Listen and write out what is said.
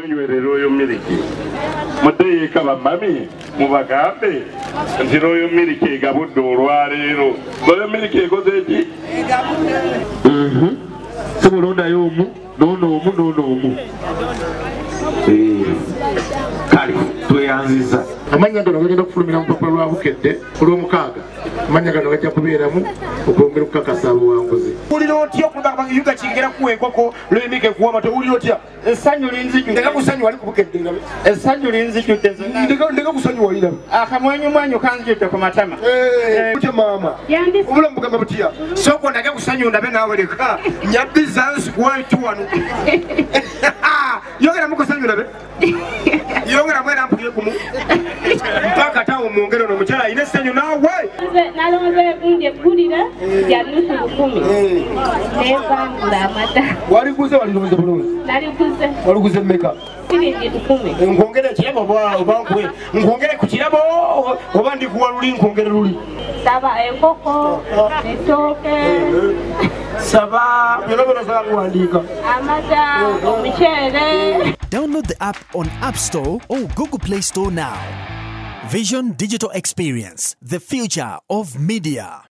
munywere royo miliki mudeye kaba mami mubagambe nti royo miliki egabudde olwaleero royo miliki ekoze ki simulondayo omu noomu kale tweyanziza amanya gano bagenda kufulumira mu lupapula lwa Bukedde olw'omukaaga amanya gano gajja kubeeramu okwongera okukakasa abuwanguzi ulira otya okuba yuga kingera kuwa enkoko lwemike kuwa mate ulira otya essanyu linzijjudde ndeka kusanyu wali ku Bukedde ndabe essanyu linzijjudde ndeka kusanyu walirabe akamwenyumwanyu kanzijjudde ku matama kutya maama obulamu bugamba butya soko ndage kusanyu ndabe naawe leka nyabbi zansi kuwaitu wano yogera mukusanyu ndabe yongera mwera mpugire kumu mpaka tawo mwongero no mukyala ine essanyu naawe nalonze gundi eggulire lya nusu 10 nebangula amata waliguze walilonze bulungi naliguze waliguze mmeka siringi 10 nkongere ekirabo oba nkuwe nkongere ku kirabo oba ndikuwa luli nkongere luli saba enkoko etooke saba byona zanguwandiika amata omuceere. Download the app on App Store or Google Play Store now. Vision Digital Experience, the future of media.